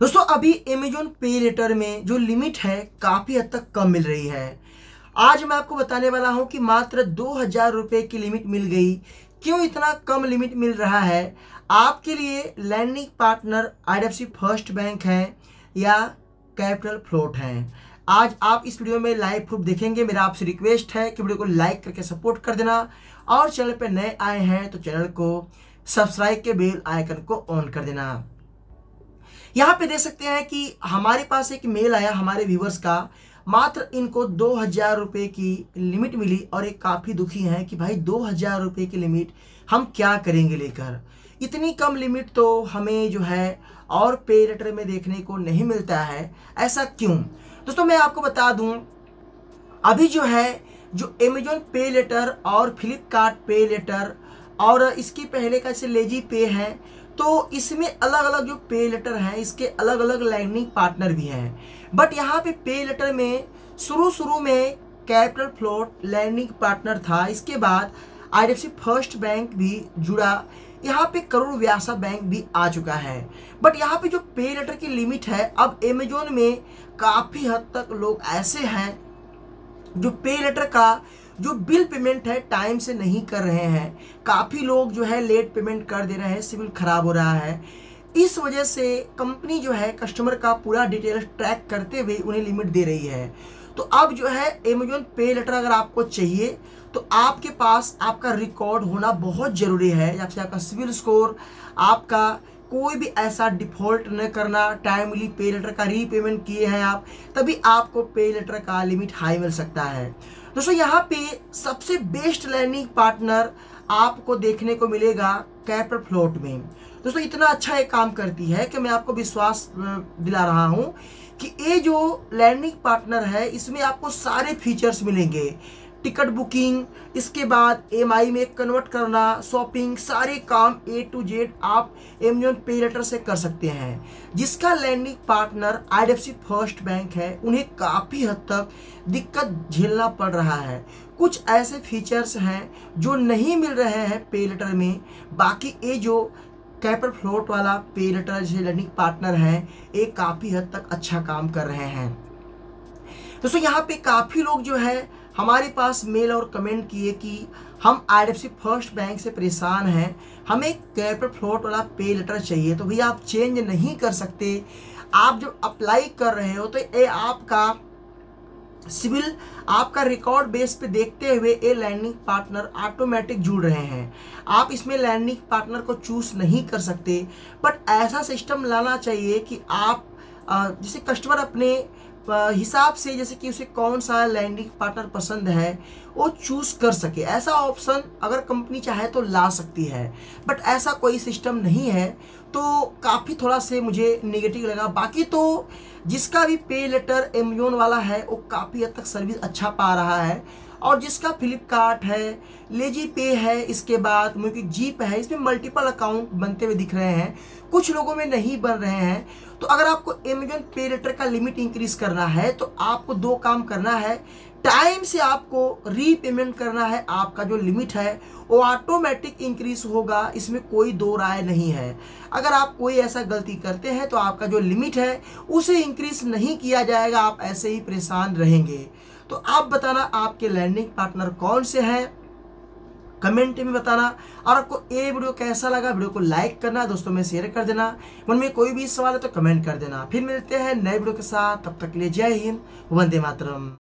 दोस्तों अभी Amazon Pay letter में जो लिमिट है काफ़ी हद तक कम मिल रही है। आज मैं आपको बताने वाला हूं कि मात्र 2000 रुपये की लिमिट मिल गई। क्यों इतना कम लिमिट मिल रहा है? आपके लिए lending partner IDFC First Bank है या कैपिटल फ्लोट है। आज आप इस वीडियो में लाइव प्रूफ देखेंगे। मेरा आपसे रिक्वेस्ट है कि वीडियो को लाइक करके सपोर्ट कर देना और चैनल पर नए आए हैं तो चैनल को सब्सक्राइब के बेल आइकन को ऑन कर देना। यहाँ पे देख सकते हैं कि हमारे पास एक मेल आया हमारे व्यूवर्स का। मात्र इनको 2000 रुपये की लिमिट मिली और एक काफ़ी दुखी हैं कि भाई 2000 रुपये की लिमिट हम क्या करेंगे लेकर। इतनी कम लिमिट तो हमें जो है और पे लेटर में देखने को नहीं मिलता है। ऐसा क्यों? दोस्तों मैं आपको बता दूं, अभी जो है जो अमेजोन पे लेटर और फ्लिपकार्ट पे लेटर और इसके पहले का जैसे लेजी पे है, तो इसमें अलग अलग जो पे लेटर हैं इसके अलग अलग लैंडिंग पार्टनर भी हैं। बट यहाँ पे लेटर में शुरू में कैपिटल फ्लोट लैंडिंग पार्टनर था। इसके बाद आईडीएफसी फर्स्ट बैंक भी जुड़ा, यहाँ पे करोड़ व्यासा बैंक भी आ चुका है। बट यहाँ पे जो पे लेटर की लिमिट है, अब अमेजोन में काफ़ी हद तक लोग ऐसे हैं जो पे लेटर का जो बिल पेमेंट है टाइम से नहीं कर रहे हैं। काफ़ी लोग जो है लेट पेमेंट कर दे रहे हैं, सिविल खराब हो रहा है। इस वजह से कंपनी जो है कस्टमर का पूरा डिटेल्स ट्रैक करते हुए उन्हें लिमिट दे रही है। तो अब जो है अमेजोन पे लेटर अगर आपको चाहिए तो आपके पास आपका रिकॉर्ड होना बहुत ज़रूरी है। जैसे आपका सिविल स्कोर, आपका कोई भी ऐसा डिफ़ॉल्ट न करना, टाइमली पे लेटर का रीपेमेंट किए हैं आप, तभी आपको पे लेटर का लिमिट हाई मिल सकता है। दोस्तों यहाँ पे सबसे बेस्ट लैंडिंग पार्टनर आपको देखने को मिलेगा कैपिटल फ्लोट में। दोस्तों इतना अच्छा ये काम करती है कि मैं आपको विश्वास दिला रहा हूँ कि ये जो लैंडिंग पार्टनर है इसमें आपको सारे फीचर्स मिलेंगे। टिकट बुकिंग, इसके बाद EMI में कन्वर्ट करना, शॉपिंग, सारे काम A to Z आप अमेजोन पे लेटर से कर सकते हैं। जिसका lending partner IDFC First Bank है उन्हें काफ़ी हद तक दिक्कत झेलना पड़ रहा है। कुछ ऐसे फीचर्स हैं जो नहीं मिल रहे हैं पे लेटर में। बाकी ये जो कैपिटल फ्लोट वाला पे लेटर जैसे लैंडिंग पार्टनर हैं ये काफ़ी हद तक अच्छा काम कर रहे हैं। दोस्तों यहाँ पे काफ़ी लोग जो है हमारे पास मेल और कमेंट किए कि हम आईडीएफसी फर्स्ट बैंक से परेशान हैं, हमें कैपिटल फ्लोट वाला पे लेटर चाहिए। तो भैया आप चेंज नहीं कर सकते। आप जब अप्लाई कर रहे हो तो ये आपका सिविल, आपका रिकॉर्ड बेस पे देखते हुए ये लैंडिंग पार्टनर ऑटोमेटिक जुड़ रहे हैं। आप इसमें लैंडिंग पार्टनर को चूज नहीं कर सकते। बट ऐसा सिस्टम लाना चाहिए कि आप जैसे कस्टमर अपने हिसाब से, जैसे कि उसे कौन सा लैंडिंग पार्टनर पसंद है वो चूज कर सके। ऐसा ऑप्शन अगर कंपनी चाहे तो ला सकती है, बट ऐसा कोई सिस्टम नहीं है। तो काफ़ी थोड़ा से मुझे नेगेटिव लगा। बाकी तो जिसका भी पे लेटर अमेजोन वाला है वो काफ़ी हद तक सर्विस अच्छा पा रहा है। और जिसका फ्लिपकार्ट है, लेजी पे है, इसके बाद मुझे जीप है, इसमें मल्टीपल अकाउंट बनते हुए दिख रहे हैं। कुछ लोगों में नहीं बन रहे हैं। तो अगर आपको अमेजोन पे लेटर का लिमिट इंक्रीज करना है तो आपको दो काम करना है। टाइम से आपको रीपेमेंट करना है। आपका जो लिमिट है वो ऑटोमेटिक इंक्रीज होगा, इसमें कोई दो राय नहीं है। अगर आप कोई ऐसा गलती करते हैं तो आपका जो लिमिट है उसे इंक्रीज नहीं किया जाएगा, आप ऐसे ही परेशान रहेंगे। तो आप बताना आपके लैंडिंग पार्टनर कौन से हैं, कमेंट में बताना। और आपको ये वीडियो कैसा लगा, वीडियो को लाइक करना, दोस्तों में शेयर कर देना। मन में कोई भी सवाल है तो कमेंट कर देना। फिर मिलते हैं नए वीडियो के साथ, तब तक के लिए जय हिंद, वंदे मातरम।